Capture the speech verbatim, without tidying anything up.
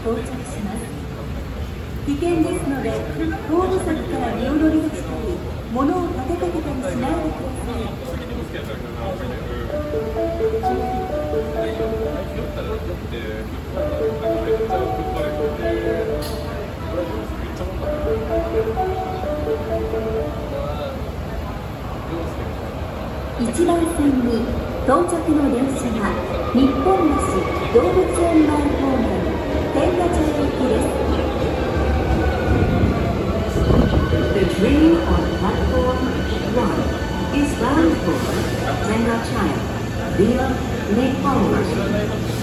到着します。危険ですので、後部席から身を乗り出したり、物を立てかけたりしないでください。一番線に到着の電車は日本橋動物園前方面天下茶屋行きです。The train on platform one is bound for Tenrachaya via Nepal.